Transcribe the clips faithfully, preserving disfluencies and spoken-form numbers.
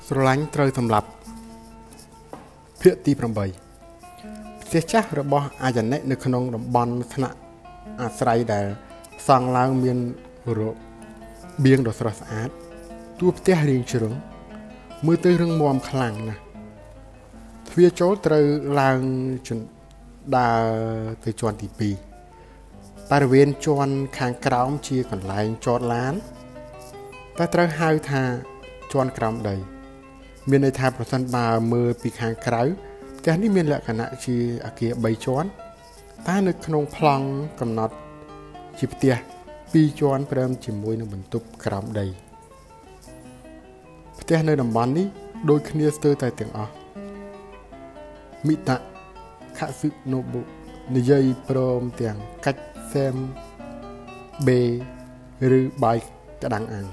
ស្រឡាញ់ត្រូវសម្លាប់ភាគទីប្រាំបីផ្ទះចាស់របស់អាយណិនៅក្នុងតំបន់ថ្នាក់អាស្រ័យដែលសង់ឡើងមានរបៀងដ៏ស្រស់ស្អាតតួផ្ទះរាងជ្រុងមើលទៅរឹងមាំខ្លាំងណាស់ទ្វារចូលត្រូវឡើងជណ្ដើរទៅជាន់ទីពីរបរិវេណជាន់ខាងក្រោមជាកន្លែងចតឡានតែត្រូវហៅថាជាន់ក្រោមដីមានន័យថាប្រសិនបើមើលពីខាងក្រៅផ្ទះនេះមានលក្ខណៈជាអគារបីជាន់តែនៅក្នុងប្លង់កំណត់ជាផ្ទះពីរជាន់ព្រមជាមួយនឹងបន្ទប់ក្រោមដីផ្ទះនៅតំបន់នេះដូចគ្នាស្ទើរតែទាំងអស់មិតៈខសុណូបុនិយាយព្រមទាំងកាច់សែមបេឬបាយក្តាំងអាំង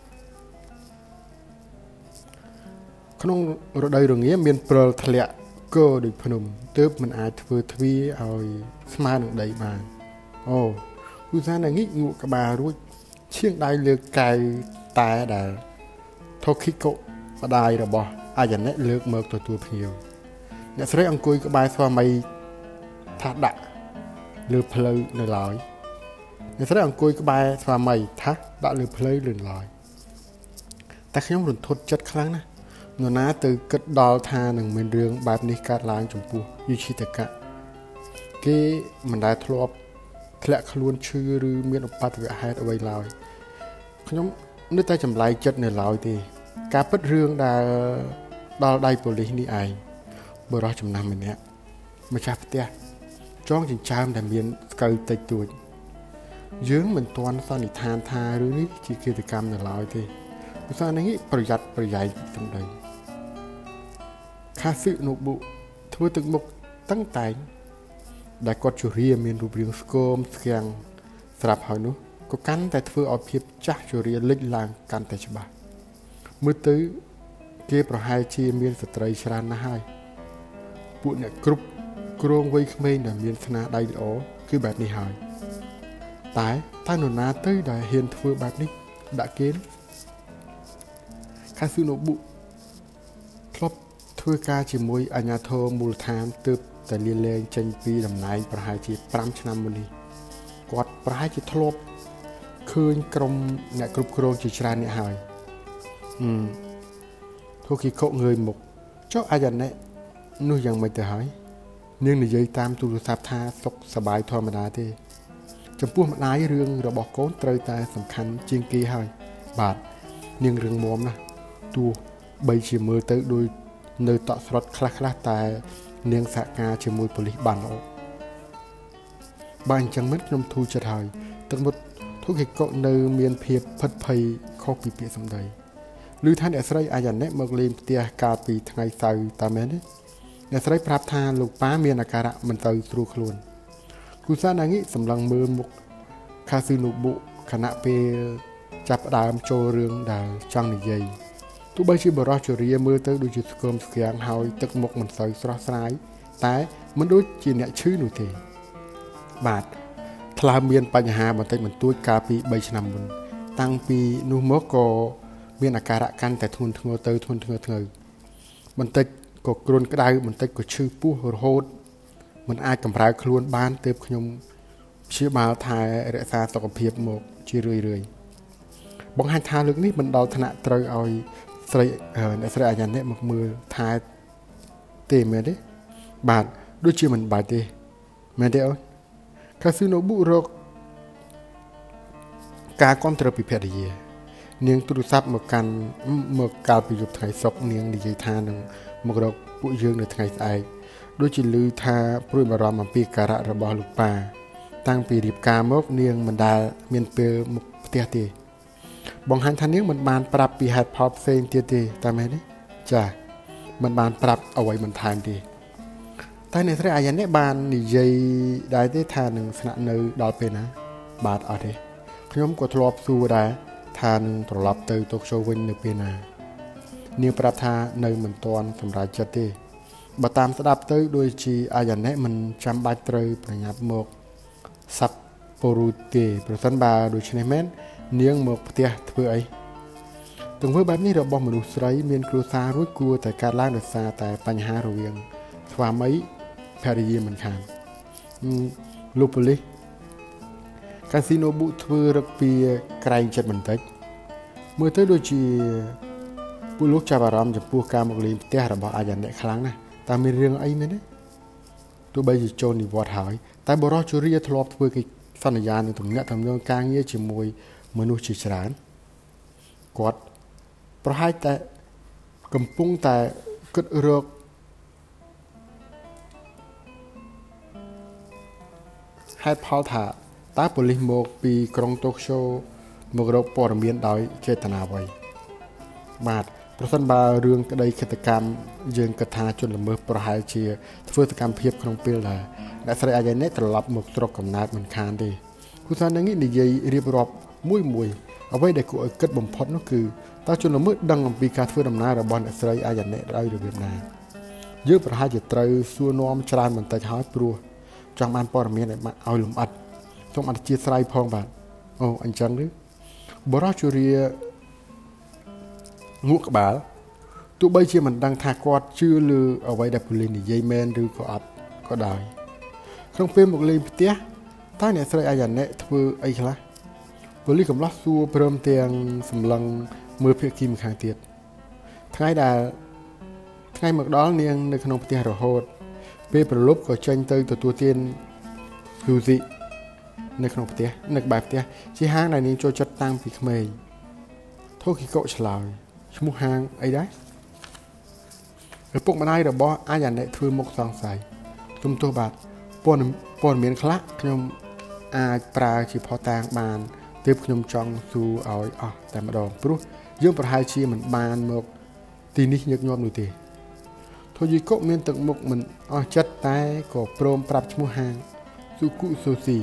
ក្នុងរដូវរងាមានព្រិលធ្លាក់គោដូចភ្នំទើបមិនអាចធ្វើទ្វារឲ្យស្មើនឹងដីបានអូឧស្សាហ៍ងាកងក់ក្បាលរួចឈៀងដៃលើកកែវតែដែលថូគីកូម្ដាយរបស់អាយណិលើកមកទទួលភ្ញៀវអ្នកស្រីអង្គុយក្បែរស្វាមីថាដាក់លើផ្លូវនៅឡើយអ្នកស្រីអង្គុយក្បែរស្វាមីថាដាក់លើផ្លូវលឿនឡើយតែខ្ញុំរន្ធត់ចិត្តខ្លាំងណាស់នរណាទៅគិតដល់ថានឹងមានរឿងបែបនេះកើតឡើងចំពោះយុឈិតកៈគេមិនដែលធ្លាប់ធ្លាក់ខ្លួនឈឺឬមានឧបទ្ទវហេតុអ្វីឡើយខ្ញុំនៅតែចម្លែកចិត្តនៅឡើយទេការពិតរឿងដែលដល់ដៃប៉ូលីសនេះឯងបរិសុទ្ធចំណាស់ម្នាក់ម្ចាស់ផ្ទះចងចិញ្ចើមដែលមានស្កូវតិចតួចយើងមិនទាន់សន្និដ្ឋានថារឿងនេះជាឃាតកម្មនៅឡើយទេឧស្សាហ៍នេះប្រយ័ត្នប្រយែងសម្ដីខាស៊ឹណូបុធ្វើទឹកមុខតឹងតែងដែលគាត់ជរាមានរូបរាងស្គមស្គាំងស្រាប់ហើយនោះក៏កាន់តែធ្វើឲ្យភាពចាស់ជរាលេចឡើងកាន់តែច្បាស់មើលទៅគេប្រហែលជាមានស្ត្រីច្រើនណាស់ហើយពួកអ្នកគ្រប់គ្រងវ័យក្មេងដែលមានស្នាដៃល្អគឺបែបនេះហើយតែតើនរណាទៅដែលហ៊ានធ្វើបែបនេះដាក់គេខាស៊ូណូបុធ្លាប់ធ្វើការជាមួយអាជ្ញាធរមូលដ្ឋានទើបតែលាលែងចេញពីតំណែងប្រហែលជាប្រាំឆ្នាំមុននេះគាត់ប្រហែលជាធ្លាប់ឃើញក្រុមអ្នកគ្រប់គ្រងជាច្រើនអ្នកហើយអឺធូគីកូងើយមុខចុះអាយ៉ាណែនោះយ៉ាងម៉េចទៅហើយនាងនិយាយតាមទូរស័ព្ទថាសុខសប្បាយធម្មតាទេចំពោះម្ដាយរឿងរបស់កូនត្រូវតែសំខាន់ជាងគេហើយបាទនាងរឿងមុំណាស់ទោះបីជាមើលទៅដូចនៅតក់ស្រុតខ្លះខ្លះតែនាងសហការជាមួយប៉ូលីសបានល្អបើអញ្ចឹងមិនខ្ញុំធូរចិត្តហើយទឹកមុតធូគីកូនៅមានភាពផិតភ័យខុសពីពាក្យសម្ដីឮថាអ្នកស្រីអាយ៉ាណែមកលេងផ្ទះកាលពីថ្ងៃសៅរ៍តាមែនទេអ្នកស្រីប្រាប់ថាលោកប៉ាមានអាការៈមិនទៅស្រួលខ្លួនគូសាណាងីសម្លឹងមើលមុខខាស៊ូណូបុខណៈពេលចាប់ផ្ដើមចូលរឿងដែលចង់និយាយទោះបីជាបរិសុទ្ធជរាមើលទៅដូចជាស្គមស្គាំងហើយទឹកមុខមិនសូវស្រស់ស្រាយតែមិនដូចជាអ្នកឈឺនោះទេបាទថ្លើមមានបញ្ហាបន្តិចបន្តួចកាលពីបីឆ្នាំមុនតាំងពីនោះមកក៏មានអាការៈកាន់តែធ្ងន់ធ្ងរទៅធ្ងន់ធ្ងរធ្ងរបន្តិចក៏គ្រុនក្តៅបន្តិចក៏ឈឺពោះរហូតមិនអាចកម្រើខ្លួនបានទើបខ្ញុំព្យាបាលថែរក្សាសុខភាពមកជារឿយរឿយបង្ហាញថាលើកនេះមិនដល់ថ្នាក់ត្រូវឲ្យស្រីអ្នកស្រីអាយ៉ាណែមកមើលថែទេមែនទេបាទដូចជាមិនបាច់ទេមែនទេអូនខាស៊ូណូបុរកការគ្រប់គ្រងពីភរិយានាងទូរស័ព្ទមកកាន់មកកាលពីយប់ថ្ងៃសុក្រនាងនិយាយថានឹងមករកពួកយើងនៅថ្ងៃស្អែកដូចជាឮថាព្រួយបារម្ភអំពីការៈរបស់លោកប៉ាតាំងពីរៀបការមកនាងមិនដែលមានពេលមកផ្ទះទេបង្ហាញថានាងមិនបានប្រាប់ពីហេតុផលផ្សេងទៀតទេតែមែនទេចាមិនបានប្រាប់អ្វីបន្ថែមទេតែអ្នកស្រីអាយ៉ានេះបាននិយាយដែរទេថានឹងស្នាក់នៅដល់ពេលណាបាទអត់ទេខ្ញុំក៏ធ្លាប់សួរដែរថានឹងត្រឡប់ទៅតូក្យូវិញនៅពេលណានាងប្រាប់ថានៅមិនទាន់សម្រេចចិត្តទេបើតាមស្ដាប់ទៅដូចជាអាយ៉ាណែមិនចាំបាច់ត្រូវប្រញាប់មកសាប់ប៉ូរូទេប្រសិនបើដូច្នេះមែននាងមកផ្ទះធ្វើអី từng với bám ní rồi bom mình sấy miền cua xa rút cua tại cả lang được xa tại Panh Hà rồi riêng và mấy Paris mình khàn Lupoli casino bụ thưa được pi cày chật mình tếtมื่อเธอดูจีผู้ลูกชาวบารามจะพูดการมกลีเตะระบาดอาญาเนี่ยครั้งนะแต่มีเรื่องไอ้เนี่ยตัวใบจีโจนี่วอดหายแต่บรอจูเรียทลอบเพื่อกิสัญญาณในตรงนี้ทำเรื่องการเงี้ยจีมวยมนุษย์จีฉลาดกอดประหายแต่กำปุงแต่กึศเรือกให้พอถ่าตาปลิโมกปีกรงโตโชมกรบปอร์เมียนดอยเจตนาไว้บาดประสันบาเรื่องใดกิจกรรมยืนกระทาจนละเมอประหายเชียเพื่อการเพียบขนมเปลือยและสลายอาญาเนตตลับหมกตรกกับนาดเหมือนคานดีคุณสานอย่างนี้ในยัยเรียบรอบมุ้ยมุ้ยเอาไว้ได้กูเกิดบ่มพอดนั่นคือตาจนละเมอดังปีการเพื่อดำนาระบอนสลายอาญาเนตได้หรือเวียดนามเยอะประหายจะเตยซัวนอมจานเหมือนตาช้อยปลัวจังมันปอร์เมียนมาเอาหลุมอัดต้องอัดเชียสลายพองบาดโอ้อันจังหรือบรอจูเรียงูกบาลตัวใบเชี่ยมันดังทากอดชื่อลือเอาไว้ดับลินยัยแมนหรือก็อัดก็ได้เครื่องเป็นหมกเลยเตี้ยท้ายเนี่ยสลายอาญาเนะทว่าไอ้คละบริกับลักซัวเพิ่มเตียงสำลังมือเพียกิมขางเตียดทั้งไอ้ดาทั้งไอ้หมกดอลเนียงในขนมเตี้ยระโหดเปประลบก็เชนเตยตัวตัวเตียนฮิวซิในขนมเตี้ยในแบบเตี้ยที่ห้างในนี้โจจัดตั้งปีขเมยโทษขี้โกะฉลาดชมุห้างไอ้ได้หรือพวกมันได้เดี๋ยวบออาญาเนี่ยถือหมกสองใส่จุ่มตัวบาดปนปนเหมือนคละขนมอาปลาชีพอแตงบานเติบขนมจองสู่เอาอ๋อแต่มาดองปลุกยื่นประหายชีมันบานหมกตีนี้ยกยอมหนูตีโทษยี่โกะเมียนตึกหมกมันอ๋อจัดตายก็โปรมปรับชมุห้างสุกุโซซี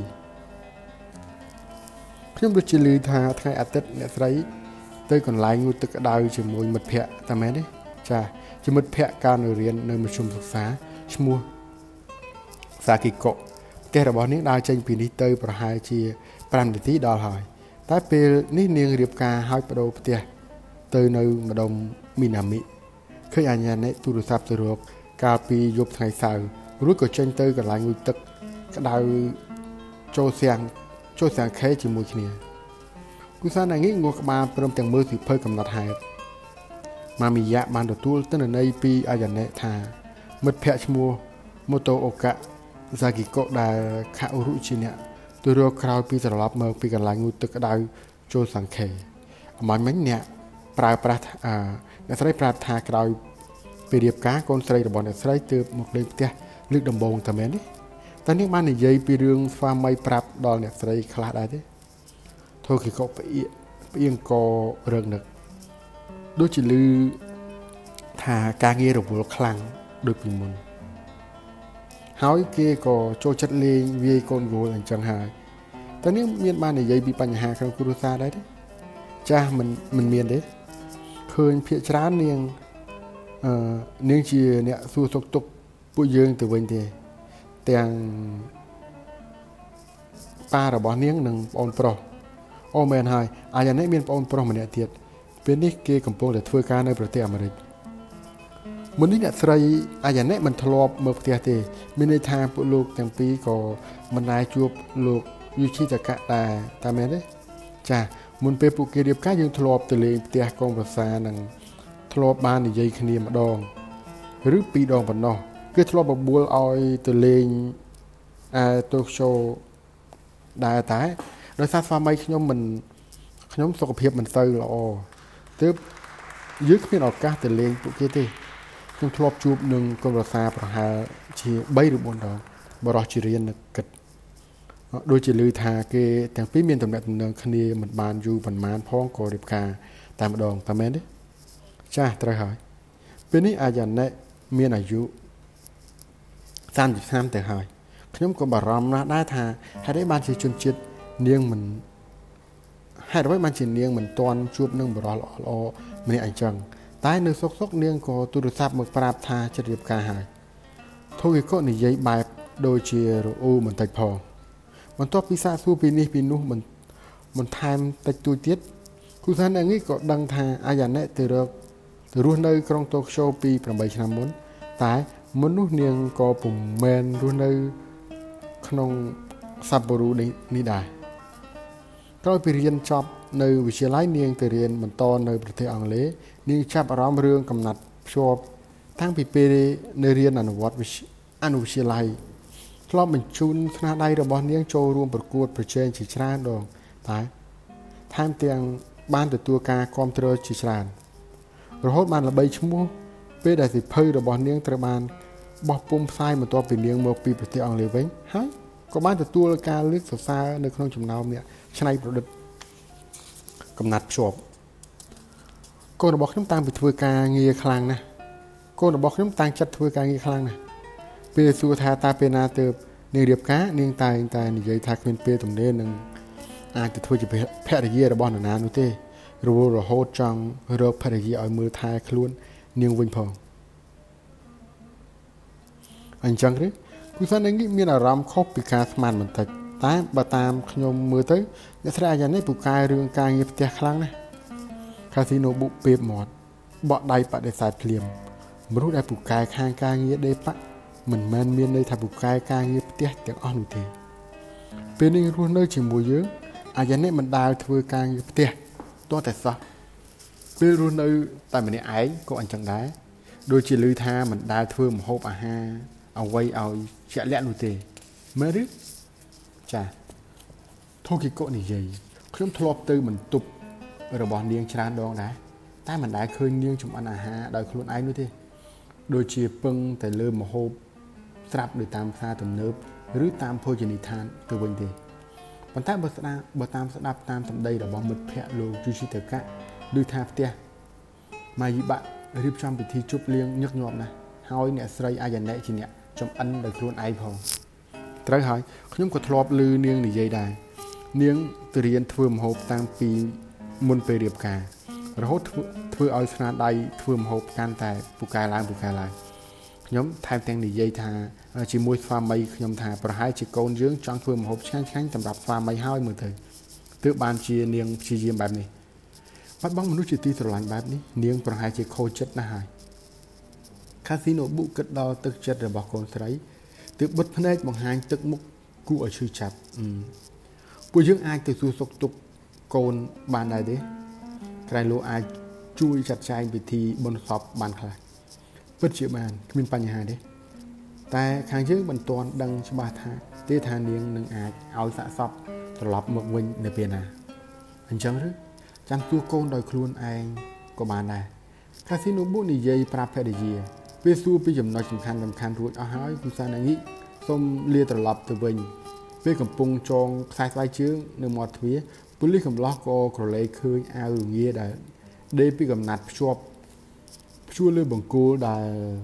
ខ្ញុំ ដូចជាលឺថាថ្ងៃអាទិត្យអ្នកស្រីទៅកន្លែងងូតទឹកក្តៅជាមួយមិត្តភ័ក្តិតែមែនទេចាជាមិត្តភ័ក្តិការនៅរៀននៅមធ្យមសិក្សាឈ្មោះសាគីកុផ្ទះរបស់នាងដើរចេញពីនេះទៅប្រហែលជា5នាទីដល់ហើយតែពេលនេះនាងរៀបការឲ្យបដូរផ្ទះទៅនៅម្ដុំមីណាមិឃើញអាញាណែទូរស័ព្ទទៅរកកាលពីយប់ថ្ងៃសៅរ៍រួចក៏ចេញទៅកន្លែងងូតទឹកក្តៅចូលសៀងចូលសាងខេជាមួយគ្នាគូសាននេះងក់ក្បាលព្រមទាំងមើលសិភើកំណត់ហេតុម៉ាមីយ៉ាបានទទួលទិន្នន័យពីអាយ៉ាណេថាមិត្តភ័ក្តិឈ្មោះម៉ូតូអូកាហ្សាគីកូដែលខាអូរុជាអ្នកទៅរកក្រោយពីត្រឡប់មកពីកន្លែងងូតទឹកក្តៅចូលសាងខេអមមិញអ្នកប្រើប្រាស់អាអ្នកស្រីប្រាប់ថាក្រោយពីរៀបការកូនស្រីរបស់អ្នកស្រីទើបមកលេងផ្ទះលើកដំបូងតែមែនទេតែនេះបាននិយាយពីរឿងស្វាមីប្រាប់ដល់អ្នកស្រីខ្លះដែរទេធូគីកោផ្អៀផ្អៀងករឿងនឹកដូចជាឮថាការងាររវល់ខ្លាំងដូចពីមុនហើយគេក៏ចូលចិត្តលេងវាយកូនវល់អញ្ចឹងហើយតែនេះមានបាននិយាយពីបញ្ហាក្នុងគ្រួសារដែរទេចាស់មិនមិនមានទេឃើញភាកច្រើននាងអឺនាងជាអ្នកសួរសុខទុក្ខពួកយើងទៅវិញទេទាំងប៉ារបស់នាងនិងបងប្រុសអូមែនហើយអាយ៉ានេះមានបងប្រុសម្នាក់ទៀតពេលនេះគេកំពុងតែធ្វើការនៅប្រទេសអាមេរិកមុននេះអ្នកស្រីអាយ៉ានេះមិនធ្លាប់មើលផ្ទះទេមានន័យថាពួកលោកទាំងពីរក៏មិនដែលជួបលោកយូឈីតាកៈដែរតែមែនទេចាមុនពេលពួកគេរៀបការយើងធ្លាប់ទៅលេងផ្ទះកងប្រសានិងធ្លាប់បាននិយាយគ្នាម្ដងឬពីរដងប៉ុណ្ណោះគឺធ្លាប់បបួលឲ្យទៅលេងអាតូកូដែរតែដោយសារស្វាមីខ្ញុំមិនខ្ញុំសុខភាពមិនសូវល្អទើបយើងគ្មានឱកាសទៅលេងពួកគេទេខ្ញុំធ្លាប់ជួបនឹងកូនប្រសាប្រហែលជា3ឬ4ដងបរោះជារៀននឹកគិតដូចជាឮថាគេទាំងពីរមានទំនាក់ទំនងគ្នាមិនបានយូរប៉ុន្មានផងក៏រៀបការតែម្ដងតែមែនទេចាស់ត្រូវហើយពេលនេះអាយ៉ាណែមានអាយុសាមសិបឆ្នាំទៅហើយខ្ញុំក៏បារម្ភណាស់ដែរថាហេតុអីបានជាជនជាតិនាងមិនហេតុអ្វីបានជានាងមិនទាន់ជួបនឹងបរិសុទ្ធល្អៗម្នាក់អញ្ចឹងតែនៅសុកសុកនាងក៏ទូរស័ព្ទមកប្រាប់ថាចិត្តរៀបការហើយធូគីក៏និយាយបែបដូចជារអ៊ូបន្តិចផងបន្ទាប់ពីសាកសួរពីនេះពីនោះមិនបន្ថែមតិចតួចទៀតគូសាននេះក៏ដឹងថាអាយ៉ាណែទៅរកទៅរស់នៅក្រុងតូក្យូពីeightឆ្នាំមុនតែមនុស្សនាងក៏ពុំមែនរស់នៅក្នុងសាប់បូរូនេះដែរក្រោយពីរៀនចប់នៅវិទ្យាល័យនាងទៅរៀនបន្តនៅប្រទេសអង់គ្លេសនាងចាប់អារម្មណ៍រឿងកំណាត់ភ្ជាប់តាំងពីពេលនៅរៀនអនុវត្តអនុវិទ្យាល័យធ្លាប់បញ្ជូនស្នាដៃរបស់នាងចូលរួមប្រកួតប្រជែងជាច្រើនដងតែថែមទាំងបានទទួលការគាំទ្រជាច្រើនរហូតបានល្បីឈ្មោះពេលដែលសិភៅរបស់នាងត្រូវបានបោះពុម្ពផ្សាយបន្ទាប់ពីនាងមកពីប្រទេសអង់គ្លេសវិញហើយក៏បានទទួលការលើកសរសើរនៅក្នុងចំណោមអ្នកច្នៃប្រឌិតកំណាត់ភ្ជាប់កូនរបស់ខ្ញុំតាំងពីធ្វើការងារខ្លាំងណាស់កូនរបស់ខ្ញុំតាំងចិត្តធ្វើការងារខ្លាំងណាស់ពេលសួរថាតើពេលណាទៅនាងរៀបការនាងតែងតែនិយាយថាគ្មានពេលទំនេរនឹងអាចទៅធ្វើជាភរិយារបស់នរណានោះទេរវល់រហូតចង់រកភរិយាឲ្យមើលថែខ្លួននាងវិញផងអញ្ចឹងទេគូសាននេះមានអារម្មណ៍ខុសពីការស្មានបន្តិចតែបើតាមខ្ញុំមើលទៅអ្នកស្រីអាយ៉ានេះពូកែរឿងការងារផ្ទះខ្លាំងណាស់កាស៊ីណូបុកពេបមាត់បកដៃបដិសេធភ្លាមមនុស្សដែលពូកែខាងការងារដេប៉ាមិនមែនមានន័យថាពូកែការងារផ្ទះទាំងអស់នោះទេពេលនេះរស់នៅជាមួយយើងអាយ៉ានេះមិនដាល់ធ្វើការងារផ្ទះទាល់តែសោះពេលរស់នៅតែម្នាក់ឯងក៏អញ្ចឹងដែរដូចជាឮថាមិនដាល់ធ្វើម្ហូបអាហារអ្វីឲ្យជាក់លាក់នោះទេមែនឬចាថូគីកូនិយាយខ្ញុំធ្លាប់ទៅបន្ទប់របស់នាងច្រើនដងដែរតែមិនដែលឃើញនាងចម្អិនអាហារដោយខ្លួនឯងនោះទេដូចជាពឹងតែលើម្ហូបស្រាប់ដោយតាមផ្សារទំនើបឬតាមភោជនីយដ្ឋានទៅវិញទេប៉ុន្តែបើស្ដាប់បើតាមស្ដាប់តាមសម្ដីរបស់មិត្តភ័ក្តិលោកយូជីតកាឬថាផ្ទះម៉ាយីបាក់រៀបចំពិធីជប់លៀងញឹកញាប់ណាស់ហើយអ្នកស្រីអាយ៉ាណែជាអ្នកចំអិនដោយខ្លួនឯងផងត្រូវហើយខ្ញុំក៏ធ្លាប់ឮនាងនិយាយដែរនាងទៅរៀនធ្វើម្ហូបតាំងពីមុនពេលរៀបការរហូតធ្វើធ្វើឲ្យស្នាដៃធ្វើម្ហូបកាន់តែពូកែឡើងពូកែឡើងខ្ញុំថែមទាំងនិយាយថាជាមួយស្វាមីខ្ញុំថាប្រហែលជាកូនយើងចង់ធ្វើម្ហូបឆ្ងាញ់ឆ្ងាញ់សម្រាប់ស្វាមីហើយមើលទៅទើបបានជានាងព្យាយាមបែបនេះបាត់បង់មនុស្សជាទីស្រឡាញ់បែបនេះនាងប្រហែលជាខូចចិត្តណាស់ហើយកាស៊ីណូបុគិតដល់ទឹកចិត្តរបស់កូនស្រីទើបបិទភ្នែកបង្ហាញទឹកមុខគួរឲ្យឈឺចាប់ពួកយើងអាចទៅសួរសុខទុក្ខកូនបានដែរទេក្រែងលោកអាចជួយចាត់ចែងពិធីបុណ្យសពបានខ្លះពិតជាបានគ្មានបញ្ហាទេតែខាងយើងមិនទាន់ដឹងច្បាស់ថាទេថានាងនឹងអាចឲ្យសាកសពត្រឡប់មកវិញនៅពេលណាអញ្ចឹងឬចាំសួរកូនដោយខ្លួនឯងក៏បានដែរកាស៊ីណូបុនិយាយប្រាប់ភរិយាពេលសួរពីចំណុចសំខាន់សំខាន់រួចអស់ហើយគូសានាងីសូមលាត្រឡប់ទៅវិញពេលកំពុងចងខ្សែស្បែកជើងនៅមាត់ទ្វារប៉ូលីសកំឡោះក៏ក្រឡេកឃើញអាវរងាដែលដេពីកំណាត់ភ្ជាប់ភ្ជួរលើបង្គោលដែល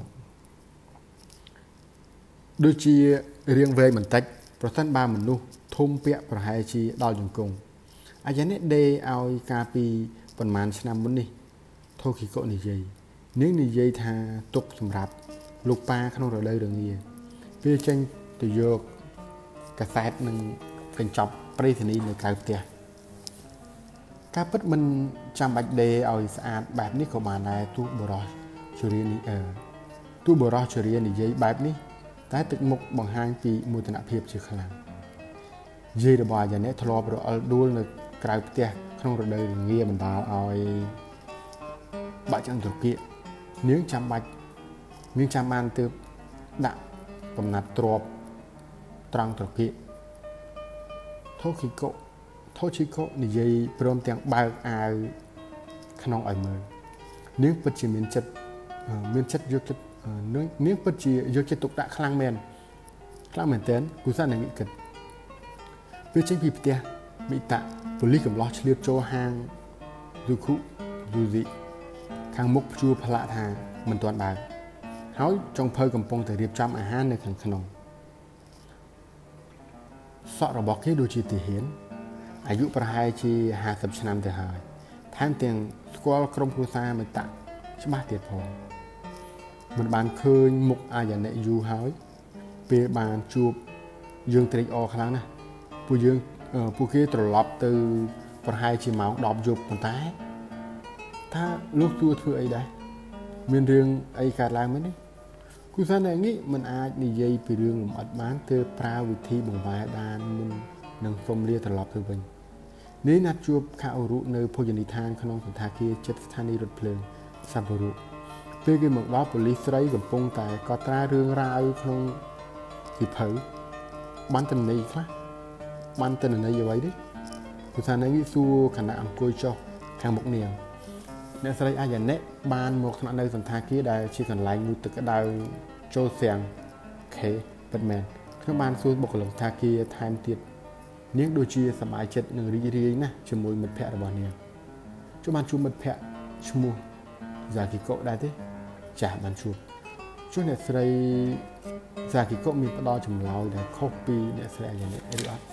ដូចជារៀងវែងបន្តិចប្រសិនបើមនុស្សធំពាក់ប្រហែលជាដល់ជង្គង់អាយ៉ានេះដេឲ្យកាលពីប្រហែលឆ្នាំមុននេះថូគីកូនិយាយនាងនិយាយថាទុកសម្រាប់លោកប៉ាក្នុងរដូវរងាពេលចេញទៅយកកាសែតនឹងកញ្ចប់ប្រេសនីនៅក្រៅផ្ទះការពិតមិនចាំបាច់ដេឲ្យស្អាតបែបនេះក៏បានដែរទោះបរោះជរានីអឺទោះបរោះជរានិយាយបែបនេះតែទឹកមុខបង្ហាញពីមោទនភាពជាខ្លាំងយាយរបស់អាយ៉ានេះធ្លាប់រអិលដួលនៅក្រៅផ្ទះក្នុងរដូវរងាបណ្ដាលឲ្យបាក់ចង្ត្រគាកនាងចាំបាច់នាងចាំបានទើបដាក់កំណាត់ទ្របត្រង់ត្រគាកថូគីកូថូឈីកូនិយាយព្រមទាំងបើកអាវក្នុងឲ្យមើលនាងពិតជាមានចិត្តមានចិត្តយកចិត្តនាងពិតជាយកចិត្តទុកដាក់ខ្លាំងមែនខ្លាំងមែនទែនគូសានាងគិតពេលចេញពីផ្ទះមីតាប៉ូលីសកំឡោះឆ្លៀតចូលហាងយូគូយូស៊ីខាងមុខព្យួរផ្លាកថាមិនទាន់បើកហើយចុងភៅកំពុងតែរៀបចំអាហារនៅខាងក្នុងសក់របស់គេដូចជាទាហានអាយុប្រហែលជាห้าสิบឆ្នាំទៅហើយថែមទាំងស្គាល់ក្រុមគ្រួសារមេតាច្បាស់ទៀតផងមិនបានឃើញមុខអាយ៉ាណែយូរហើយពេលបានជួបយើងត្រេកអរខ្លាំងណាស់ពួកយើងពួកគេត្រឡប់ទៅប្រហែលជាម៉ោងដប់យប់ប៉ុន្តែថាលោកទួធ្វើអីដែរមានរឿងអីកើតឡើងមែនទេគូសាណានេះមិនអាចនិយាយពីរឿងលំអិតបានទើបប្រើវិធីបង្វែរដានមុននឹងសុំលាត្រឡប់ទៅវិញនេះណាត់ជួបខាអូរុនៅភោជនីយដ្ឋានក្នុងសន្តាគារចិត្តស្ថានីយ៍រថភ្លើងសាប់បូរុពេលគេមកដល់ប៉ូលីសស្រីកំពុងតែកត់ត្រារឿងរ៉ាវក្នុងវិភៅបានតន័យខ្លះបានតន័យអ្វីទេគូសាណានេះសួរខណៈអង្គុយចុះខាងមុខនាងអ្នកស្រីអាយ៉ាណែបានមកស្នាក់នៅសន្តាគារដែលជាកន្លែងងូតទឹកក្តៅចូលសៀងខេពិតមែនខ្ញុំបានសួរបុគ្គលិកសន្តាគារថែមទៀតនាងដូចជាសប្បាយចិត្តនិងរីករាយណាស់ជាមួយមិត្តភ័ក្តិរបស់នាងជួបបានជួបមិត្តភ័ក្តិឈ្មោះហ្សាគីកូដែរទេចាស់បានជួបជួបអ្នកស្រីហ្សាគីកូមានផ្ដល់ចម្លើយដែលខុសពីអ្នកស្រីអាយ៉ាណែឬអត់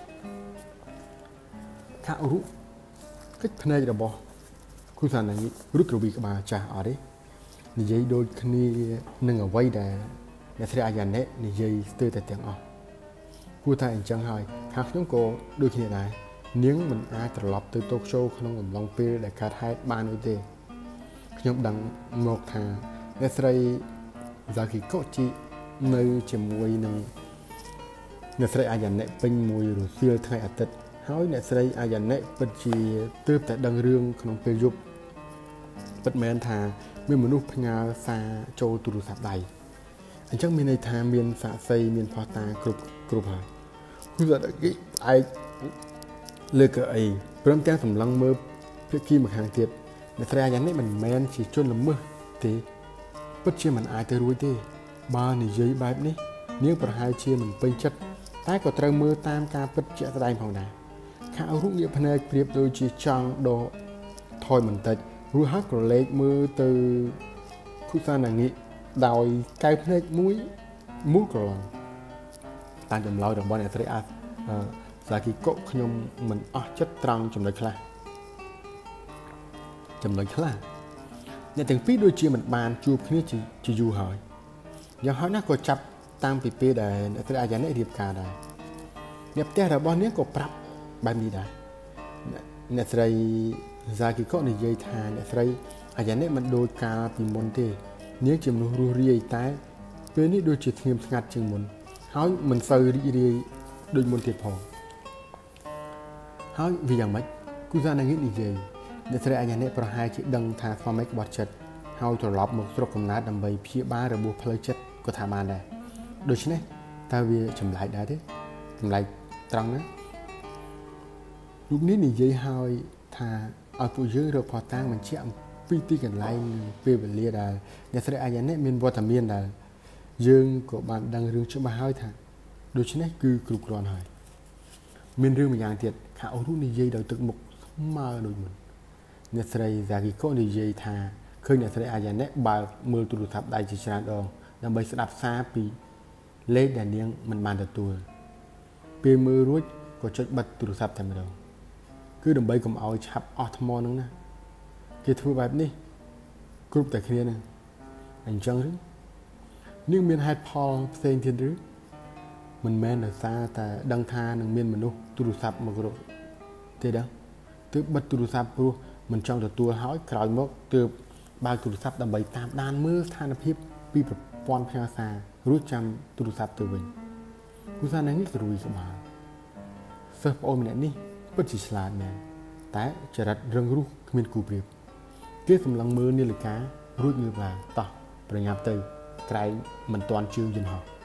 ខាអូរុគិតភ្នែករបស់គូសាណានេះរុទ្រវីក្បាលចាស់អត់ទេនិយាយដូចគ្នានឹងអ្វីដែលអ្នកស្រីអាយ៉ាណែនិយាយស្ទើរតែទាំងអស់គួរតែអញ្ចឹងហើយខាងខ្ញុំក៏ដូចគ្នាដែរនាងមិនអាចត្រឡប់ទៅតូក្យូក្នុងអំឡុងពេលដែលកើតហេតុបាននោះទេខ្ញុំដឹងមកថាអ្នកស្រីហ្សាគីកូជីនៅជាមួយនឹងអ្នកស្រីអាយ៉ាណែពេញមួយរសៀលថ្ងៃអាទិត្យហើយអ្នកស្រីអាយ៉ាណែពិតជាទើបតែដឹងរឿងក្នុងពេលយប់ពិតមែនថាមានមនុស្សផ្ញើសារចូលទូរស័ព្ទដៃអញ្ចឹងមានន័យថាមានសាក្សីមានផុសតាគ្រប់គ្រប់ហើយគឺថាគេឯកលើកអីព្រមទាំងសម្លឹងមើលភាគីម្ខាងទៀតអ្នកស្រីអាយ៉ានេះមិនមែនជាជនល្មើសទេពិតជាមិនអាចទៅរួចទេបើនិយាយបែបនេះនាងប្រហែលជាមិនពេញចិត្តតែក៏ត្រូវមើលតាមការពិតជាក់ស្ដែងផងដែរខាអូរុងាកភ្នែកប្រៀបដូចជាចង់ដកថយបន្តិចរួចហើយក្រឡេកមើលទៅគូសាណាងីដោយកែវភ្នែកមួយមូលក្រឡងតាមចម្លើយរបស់អ្នកស្រីអាសាគីកូខ្ញុំមិនអស់ចិត្តត្រង់ចំណុចខ្លះចំណុចខ្លះអ្នកទាំងពីរដូចជាមិនបានជួបគ្នាជាយូរហើយយ៉ាងហោចណាស់ក៏ចាប់តាំងពីពេលដែលអ្នកស្រីអាយ៉ាណែរៀបការដែរអ្នកផ្ទះរបស់នាងក៏ប្រាប់បែបនេះដែរអ្នកស្រីហ្សាគីកូនិយាយថាអ្នកស្រីអាយ៉ាណែមិនដូចកាលពីមុនទេនាងជាមនុស្សរស់រាយតែពេលនេះដូចជាស្ងៀមស្ងាត់ជាងមុនហើយមិនសូវរីករាយដូចមុនទៀតផងហើយវាយ៉ាងម៉េចគូសាណាងីនិយាយអ្នកស្រីអាយ៉ាណែប្រហែលជាដឹងថាស្វាមីក្បត់ចិត្តហើយត្រឡប់មកស្រុកកំណើតដើម្បីព្យាបាលរបួសផ្លូវចិត្តក៏ថាបានដែរដូច្នេះតើវាចម្លែកដែរទេចម្លែកត្រង់ណាលោកនេះនិយាយហើយថាឲ្យពួកយើងរកផតាំងបញ្ជាក់អំពីទីកន្លែងពេលវេលាដែលអ្នកស្រីអាយ៉ាណែមានវត្តមានដែលយើងក៏បានដឹងរឿងច្បាស់ហើយថាដូច្នេះគឺគ្រប់គ្រាន់ហើយមានរឿងមួយយ៉ាងទៀតខាអូរុនិយាយដោយទឹកមុខស្មើដូចមុនអ្នកស្រីហ្សាគីកូនិយាយថាឃើញអ្នកស្រីអាយ៉ាណែបើកមើលទូរស័ព្ទដៃជាច្រើនដងដើម្បីស្ដាប់សារពីលេខដែលនាងមិនបានទទួលពេលមើលរួចក៏ចុចបិទទូរស័ព្ទតែម្ដងគឺដើម្បីកុំឲ្យឆាប់អស់ថ្មហ្នឹងណាគេធ្វើបែបនេះគ្រប់តែគ្នាហ្នឹងអញ្ចឹងឬនាងមានហេតុផលផ្សេងទៀតឬមិនមែនដោយសារតែដឹងថានឹងមានមនុស្សទូរស័ព្ទមករកទេដឹងទើបបិទទូរស័ព្ទព្រោះមិនចង់ទទួលហើយក្រោយមកទើបបើកទូរស័ព្ទដើម្បីតាមដានមើលស្ថានភាពពីប្រព័ន្ធផ្ញើសាររួចចាំទូរស័ព្ទទៅវិញគូសាណានេះក៏រួយក្បាលសិស្សប្អូនម្នាក់នេះពិតជាឆ្លាតមែនតែចរិតរឹងរូសគ្មានគូប្រៀបគេសម្លឹងមើលនាឡិការួចងើបឡើងតោះប្រញាប់ទៅក្រែងមិនទាន់ជើងយន្តហោះ